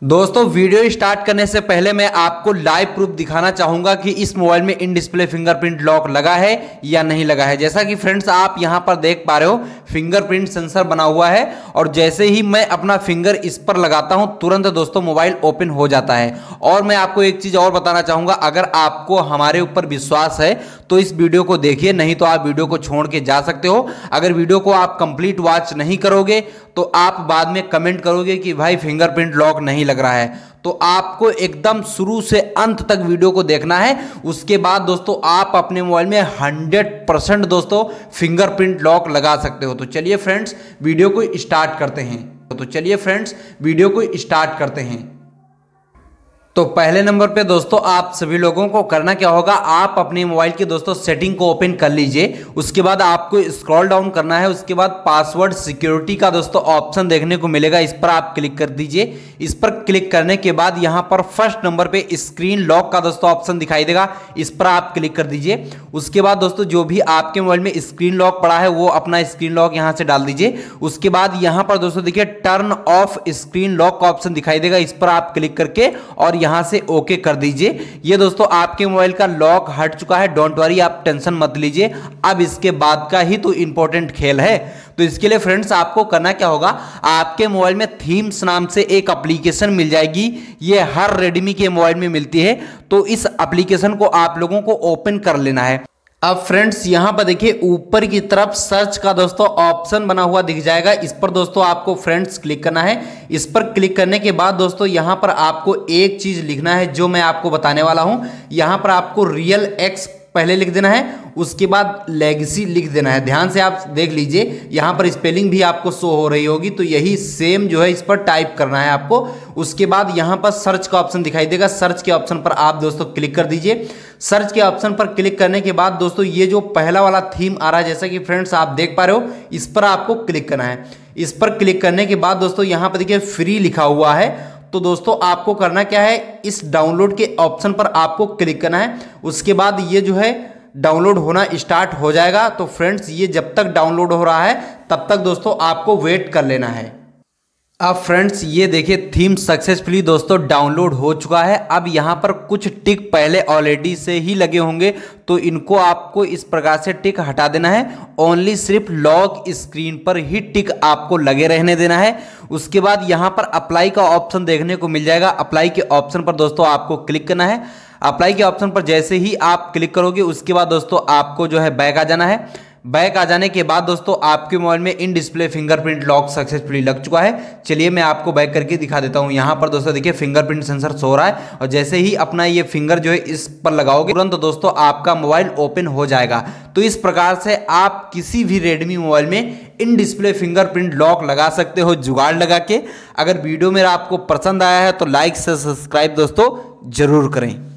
दोस्तों video start करने से पहले मैं आपको लाइव प्रूफ दिखाना चाहूंगा कि इस मोबाइल में इन डिस्प्ले फिंगरप्रिंट लॉक लगा है या नहीं लगा है। जैसा कि फ्रेंड्स आप यहां पर देख पा रहे हो फिंगरप्रिंट सेंसर बना हुआ है और जैसे ही मैं अपना फिंगर इस पर लगाता हूं तुरंत दोस्तों मोबाइल ओपन हो जाता है। और मैं आपको एक चीज और बताना चाहूंगा, अगर आपको हमारे ऊपर विश्वास है तो इस वीडियो को देखिए, नहीं तो आप वीडियो को छोड़ के जा सकते हो। अगर वीडियो को आप कंप्लीट वॉच नहीं करोगे तो आप बाद में कमेंट करोगे कि भाई फिंगरप्रिंट लॉक नहीं लग रहा है। तो आपको एकदम शुरू से अंत तक वीडियो को देखना है। उसके बाद दोस्तों आप अपने मोबाइल में 100% दोस्तों फिंगरप्रिंट लॉक लगा सकते हो। तो चलिए फ्रेंड्स वीडियो को स्टार्ट करते हैं। तो पहले नंबर पे दोस्तों आप सभी लोगों को करना क्या होगा, आप अपने मोबाइल की दोस्तों सेटिंग को ओपन कर लीजिए। उसके बाद आपको स्क्रॉल डाउन करना है। उसके बाद पासवर्ड सिक्योरिटी का दोस्तों ऑप्शन देखने को मिलेगा, इस पर आप क्लिक कर दीजिए। इस पर क्लिक करने के बाद यहाँ पर फर्स्ट नंबर पे स्क्रीन लॉक का दोस्तों ऑप्शन दिखाई देगा, इस पर आप क्लिक कर दीजिए। उसके बाद दोस्तों जो भी आपके मोबाइल में स्क्रीन लॉक पड़ा है वो अपना स्क्रीन लॉक यहाँ से डाल दीजिए। उसके बाद यहाँ पर दोस्तों देखिए टर्न ऑफ स्क्रीन लॉक का ऑप्शन दिखाई देगा, इस पर आप क्लिक करके और यहां से ओके कर दीजिए। ये दोस्तों आपके मोबाइल का लॉक हट चुका है, डोंट वरी, आप टेंशन मत लीजिए। अब इसके बाद का ही तो इंपॉर्टेंट खेल है। तो इसके लिए फ्रेंड्स आपको करना क्या होगा, आपके मोबाइल में थीम्स नाम से एक एप्लीकेशन मिल जाएगी। ये हर रेडमी के मोबाइल में मिलती है। तो इस एप्लीकेशन को आप लोगों को ओपन कर लेना है। अब फ्रेंड्स यहां पर देखिए ऊपर की तरफ सर्च का दोस्तों ऑप्शन बना हुआ दिख जाएगा, इस पर दोस्तों आपको फ्रेंड्स क्लिक करना है। इस पर क्लिक करने के बाद दोस्तों यहां पर आपको एक चीज लिखना है जो मैं आपको बताने वाला हूं। यहां पर आपको रियल एक्स पहले लिख देना है, उसके बाद लेगेसी लिख देना है। ध्यान से आप देख लीजिए, यहाँ पर स्पेलिंग भी आपको शो हो रही होगी, तो यही सेम जो है इस पर टाइप करना है आपको। उसके बाद यहाँ पर सर्च का ऑप्शन दिखाई देगा, सर्च के ऑप्शन पर आप दोस्तों क्लिक कर दीजिए। सर्च के ऑप्शन पर क्लिक करने के बाद दोस्तों ये जो पहला वाला थीम आ रहा है, जैसा कि फ्रेंड्स आप देख पा रहे हो, इस पर आपको क्लिक करना है। इस पर क्लिक करने के बाद दोस्तों यहाँ पर देखिए फ्री लिखा हुआ है। तो दोस्तों आपको करना क्या है, इस डाउनलोड के ऑप्शन पर आपको क्लिक करना है। उसके बाद ये जो है डाउनलोड होना स्टार्ट हो जाएगा। तो फ्रेंड्स ये जब तक डाउनलोड हो रहा है तब तक दोस्तों आपको वेट कर लेना है। अब फ्रेंड्स ये देखिए थीम सक्सेसफुली दोस्तों डाउनलोड हो चुका है। अब यहाँ पर कुछ टिक पहले ऑलरेडी से ही लगे होंगे, तो इनको आपको इस प्रकार से टिक हटा देना है। ओनली सिर्फ लॉक स्क्रीन पर ही टिक आपको लगे रहने देना है। उसके बाद यहाँ पर अप्लाई का ऑप्शन देखने को मिल जाएगा, अप्लाई के ऑप्शन पर दोस्तों आपको क्लिक करना है। अप्लाई के ऑप्शन पर जैसे ही आप क्लिक करोगे उसके बाद दोस्तों आपको जो है बैक आ जाना है। बैक आ जाने के बाद दोस्तों आपके मोबाइल में in display fingerprint lock successfully लग चुका है। चलिए मैं आपको बैक करके दिखा देता हूं। यहां पर दोस्तों देखिए फिंगरप्रिंट सेंसर सो रहा है और जैसे ही अपना ये फिंगर जो है इस पर लगाओगे तुरंत दोस्तों आपका मोबाइल ओपन हो जाएगा। तो इस प्रकार से आप किसी भी रेडमी मोबाइल में इन डिस्प्ले फिंगरप्रिंट लॉक लगा सकते हो जुगाड़ लगा के। अगर वीडियो मेरा आपको पसंद आया है तो लाइक से सब्सक्राइब दोस्तों जरूर करें।